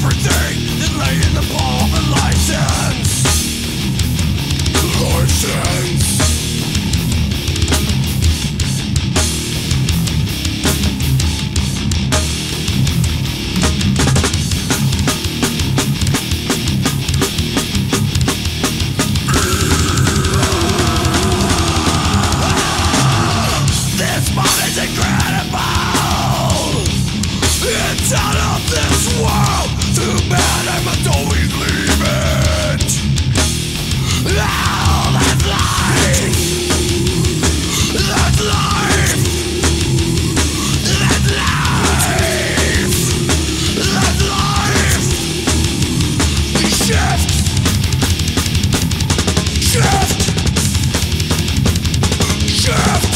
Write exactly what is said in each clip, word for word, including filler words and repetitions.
everything that lay in the palm of license. License. This moment's incredible. It's out of this world. Too bad I must always leave it. Oh, that's life. That's life. That's life. That's life. Shift. Shift. Shift.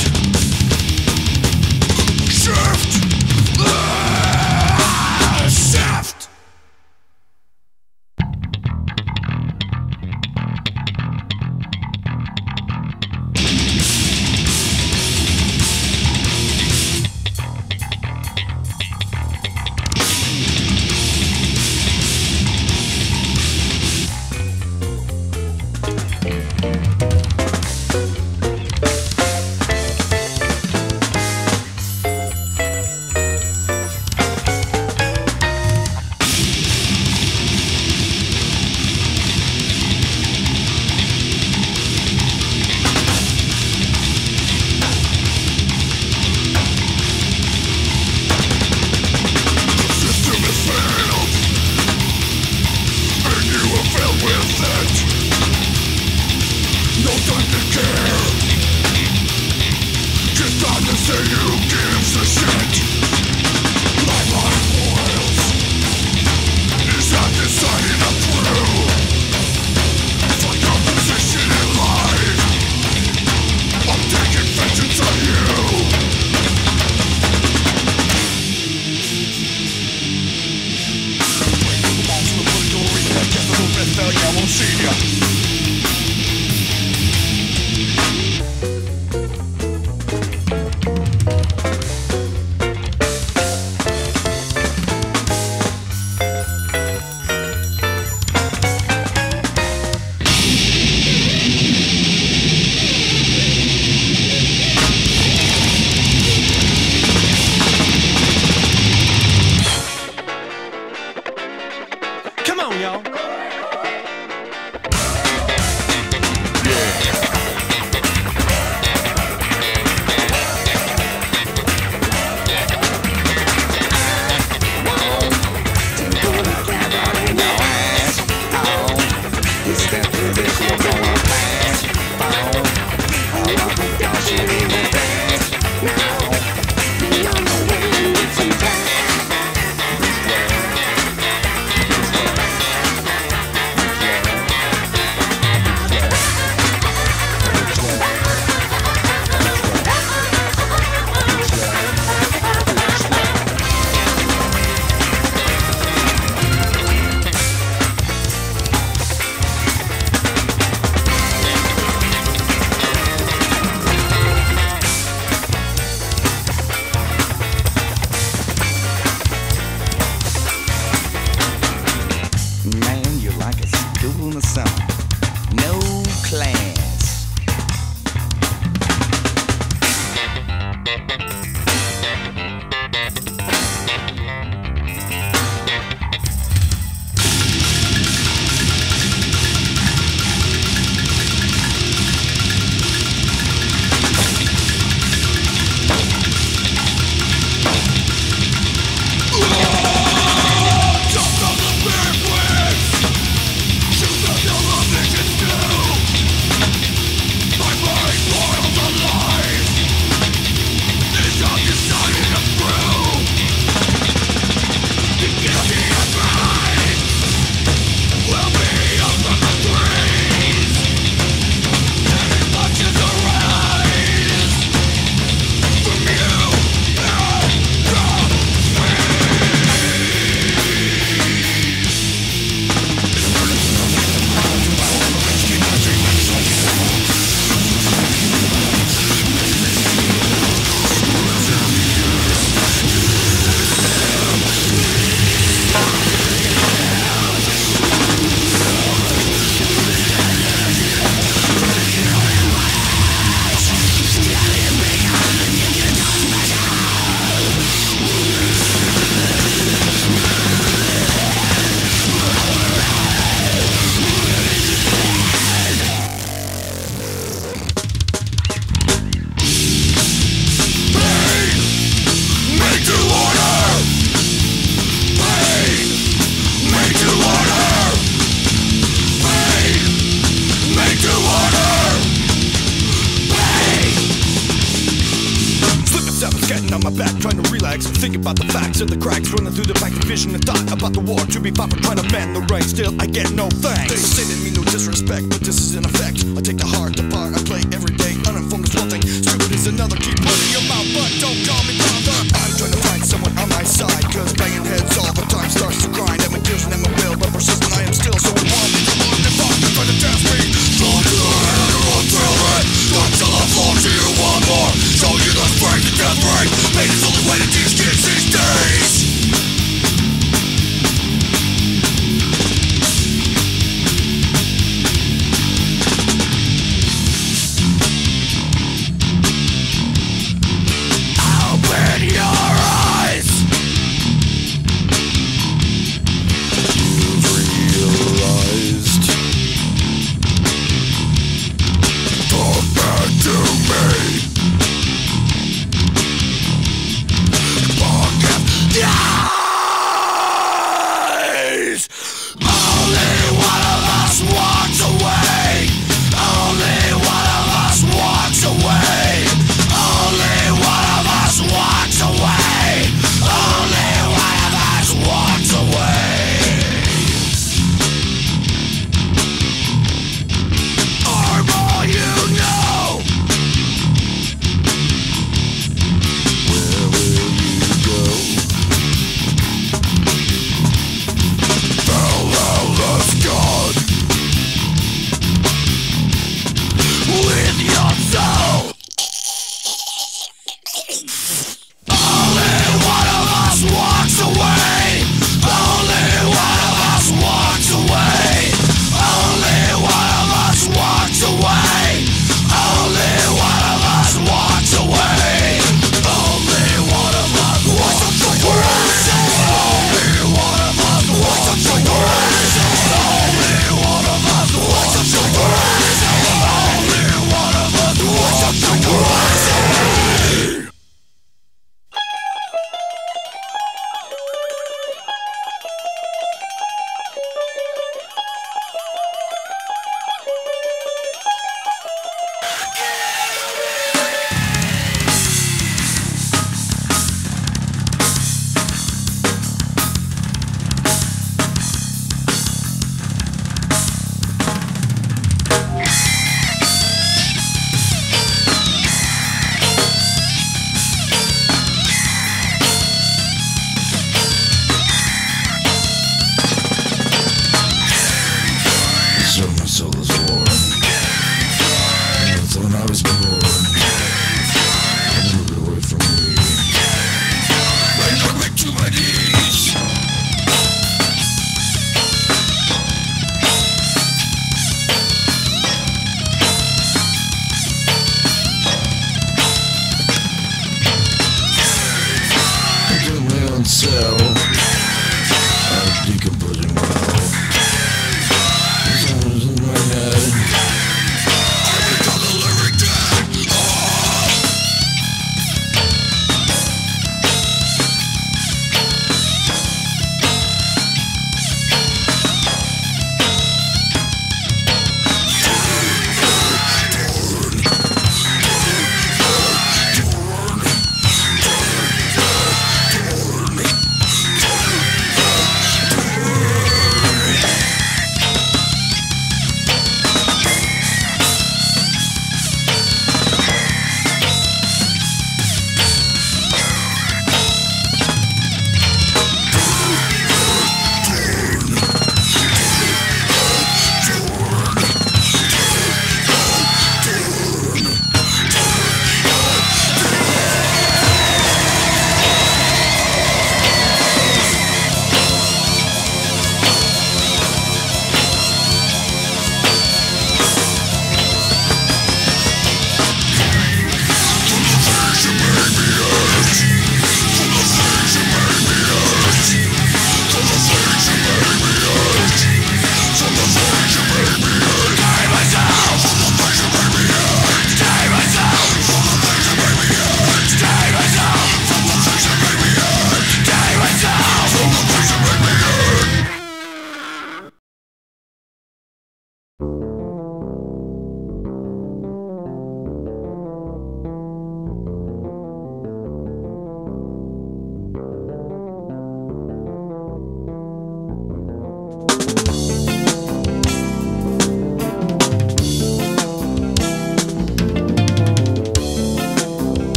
Shift. Ah, shift. on my back, trying to relax. Think about the facts of the cracks running through the back of vision and thought about the war to be fought for trying to bend the rain. Still, I get no thanks. They say they mean no disrespect, but this is in effect. I take the heart apart, I play every day. Uninformed is one thing, stupid is another. Keep running your mouth, but don't call me brother. I'm trying to find someone on my side, cause banging heads all the time starts to grind. I'm a tears and I'm a will, but persistent I am still. So I'm wanting to run and fuck, they're trying to test me. Don't do it, everyone thrill it. Until I floor to you one more. Show you the strength and death ring. Pain is the only way to teach kids these days. Open your eyes. You realize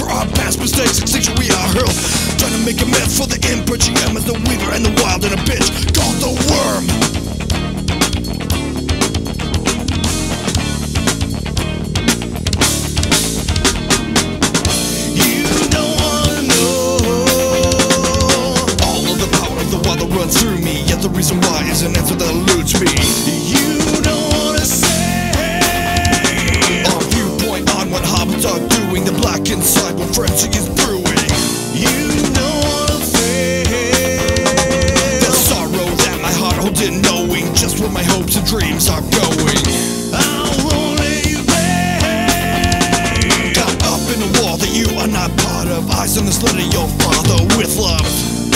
for our past mistakes, extinction we are hurled. Trying to make amends for the input. G M is the weaver and the wild and a bitch called the worm. You don't wanna know all of the power of the wild that runs through me, yet the reason why is an answer that eludes me. You don't wanna say our viewpoint on what hobbits are doing, the black inside when frenzy is brewing. You don't wanna feel the sorrow that my heart holds in, knowing just where my hopes and dreams are going. How lonely you be, caught up in a wall that you are not part of. Eyes on the slit of your father with love.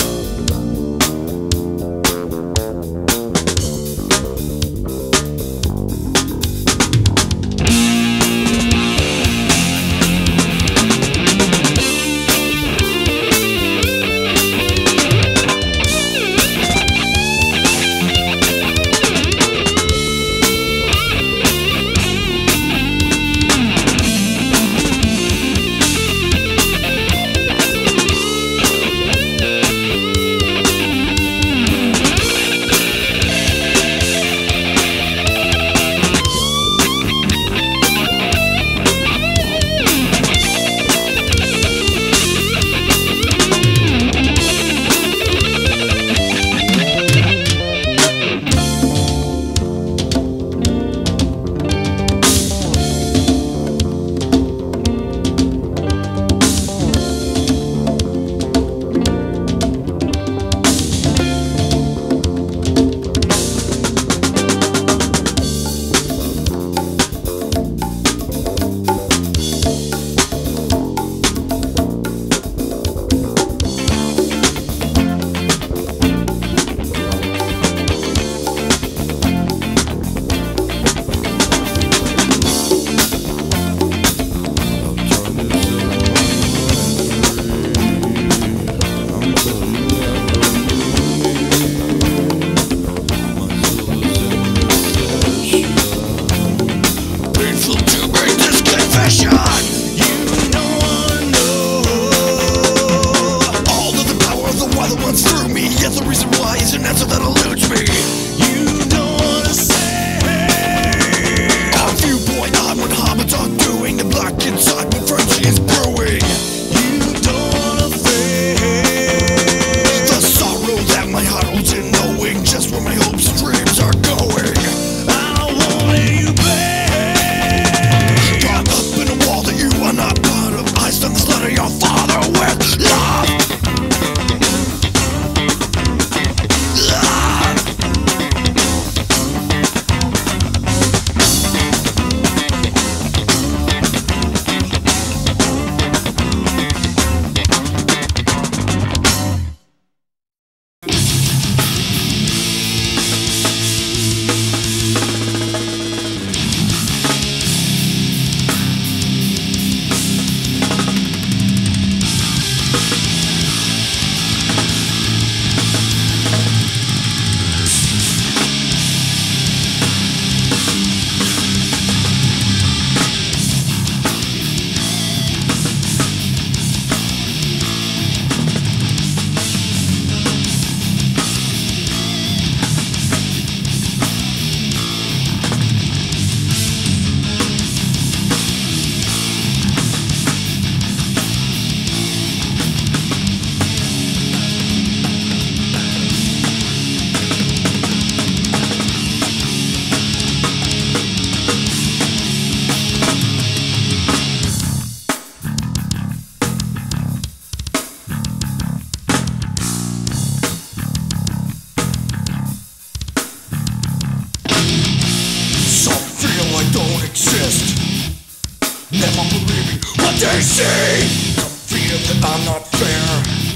they see. Some feel that I'm not fair.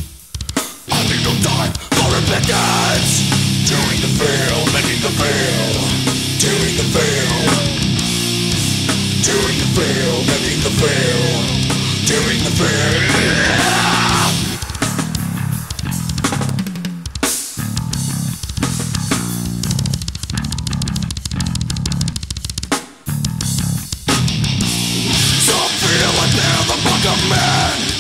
I need no time for repentance. Doing the veil, making the veil. Doing the veil. Doing the veil, making the veil. Doing the veil. Man,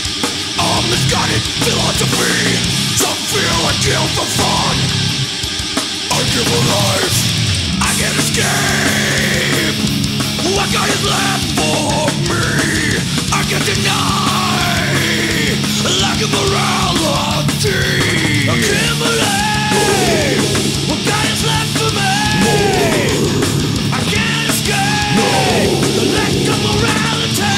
philosophy. Some feel I kill for fun. I give a life, I can't escape. What God is left for me? I can't deny lack of morality. I can't believe what God is left for me. I can't escape the lack of morality.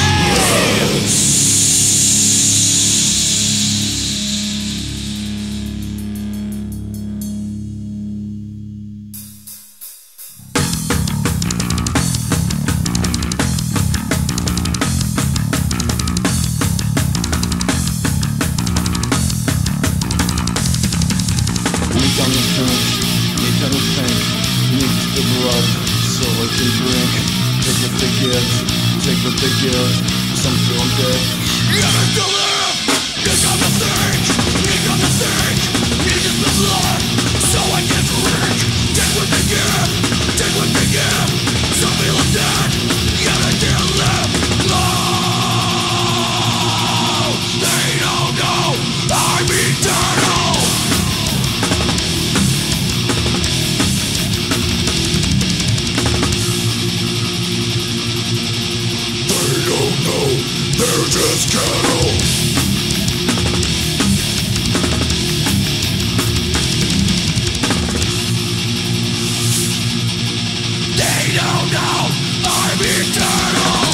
Take what they give, some feel I'm dead. You have to live, you gotta think, you gotta think, you just the blood, so I can drink. Take what they give, take what they give, some feel I'm dead, yet I can't live. No, they don't know I'm eternal. They're just cattle. They don't know I'm eternal.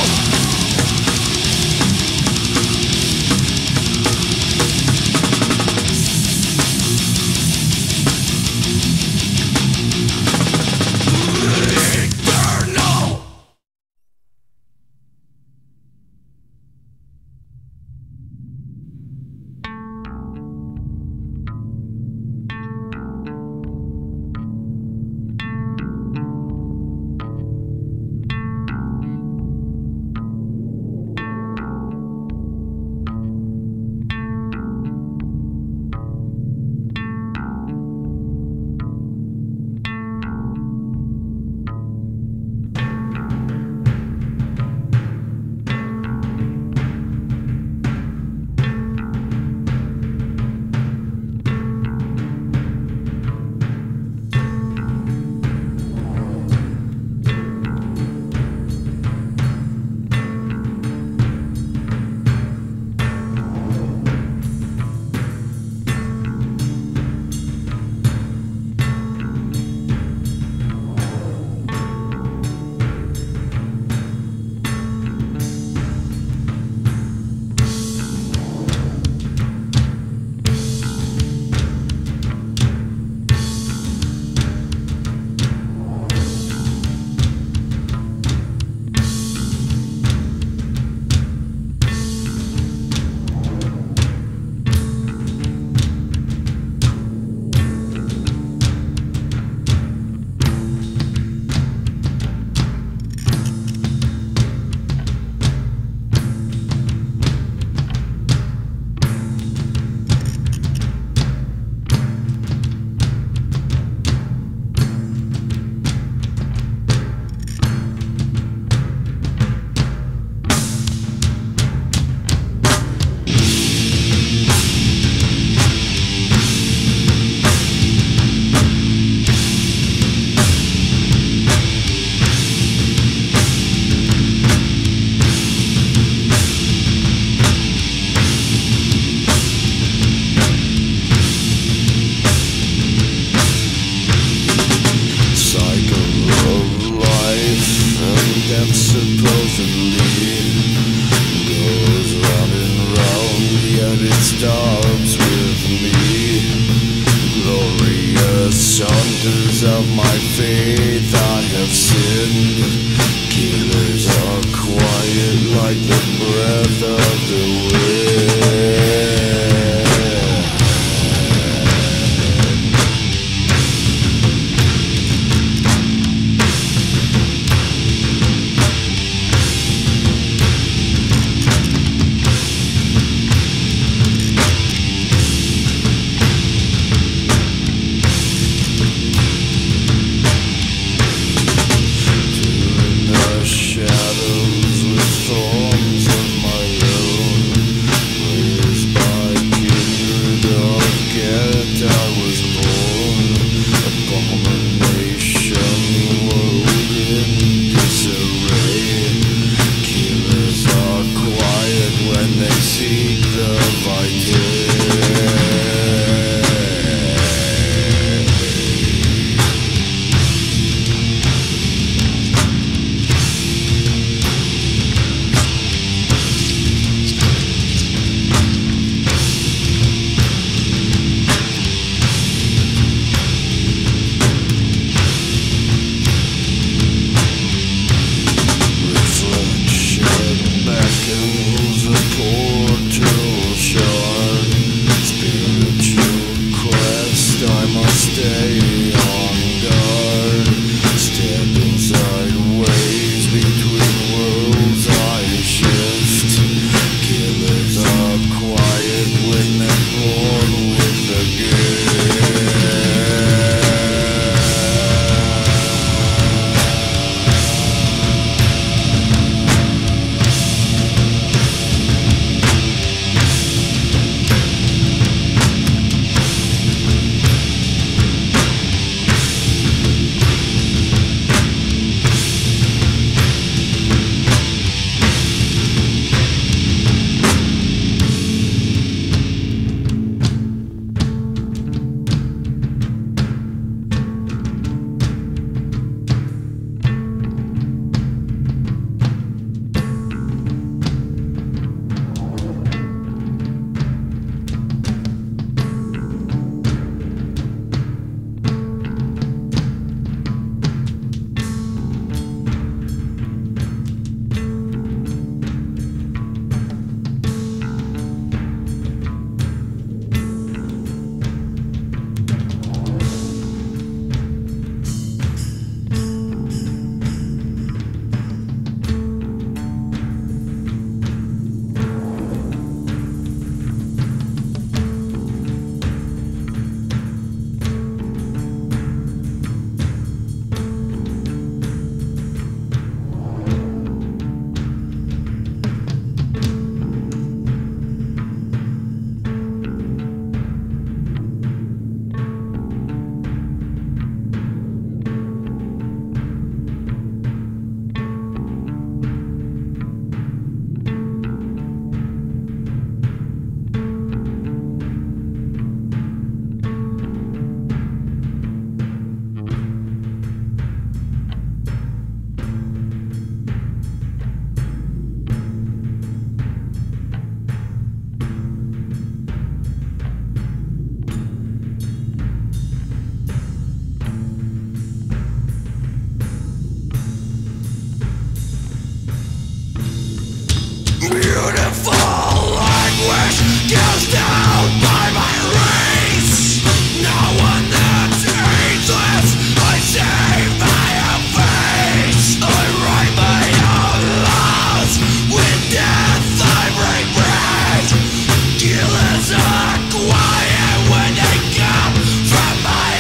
cast down by my race. No one that's ageless. I save my own face. I write my own laws. With death I break bread. Killers are quiet when they come from my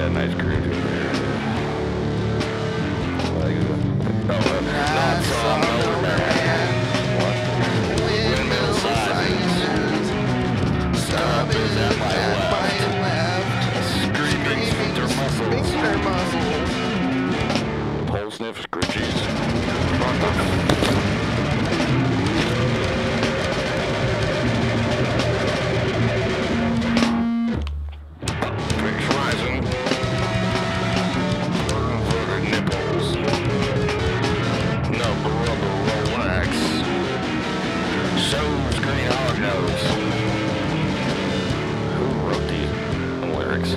that nice groove to it. Like, oh, uh, not song over man. What? Windmill sizes. Stop is at my left. Screaming sphincter muscles. Pole sniff scritchies. Dogfish Rising. Further nipples. Number of the Rolex. So's green hog nose. Who wrote these lyrics?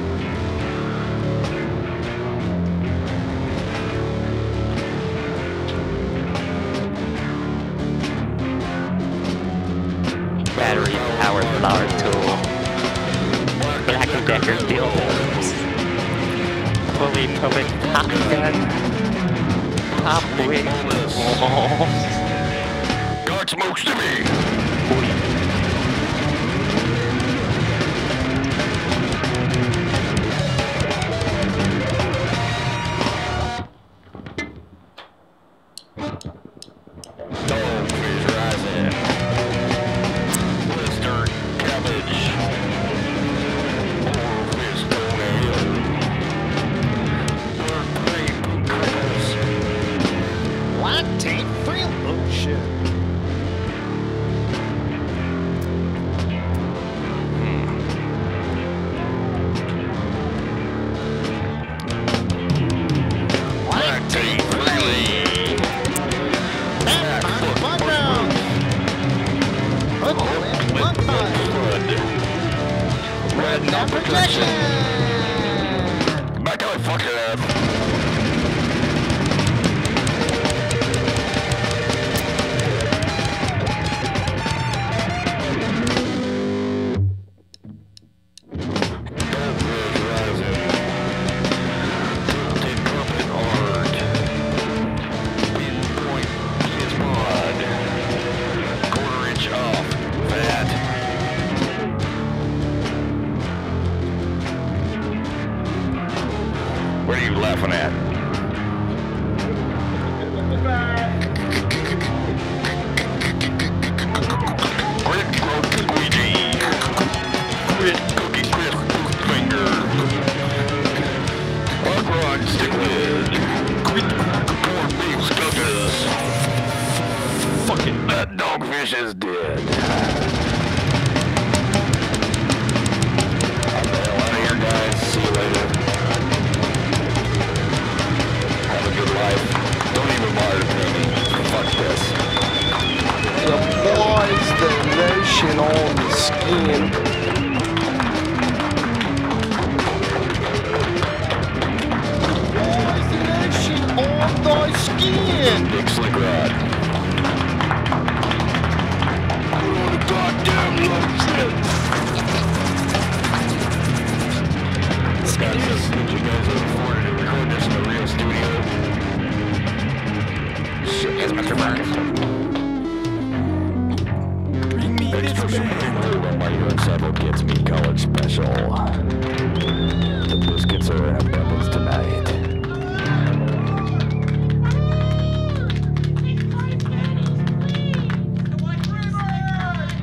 Battery powered flower tool. Black and Decker dildos. Fully perfect pop gun. Pop wig. Oh. God smokes to me. Dogfish Rising. Blister cabbage. Orifice toenail. Birthday critters. What tape free? Oh shit. Black tape really. Red no protection. Back out, fuck it up. Dogfish Rising. Tilted carpet art. Pinpoint his mod. Quarter inch off. Fat. What are you laughing at? Grit broke squeegee. Grit cookie crisp finger. Hard rod stick lid. Grit corn beef scotus. Fuck it, that dogfish is dead. I'm the hell out of here, guys. See you later. Have a good life. Don't even bother to pay me. Fuck this. Applies the lotion on the skin. Applies the lotion on thy skin. Big slick rod. Put on the goddamn lotion. Scott says that you guys have afforded to record this in a real studio. Shit, yes, Mister Burns. Extra supreme hold on my U N several kids meet college special. The biscuits are in abundance tonight.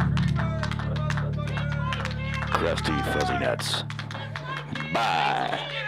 Crusty fuzzy nuts. Bye.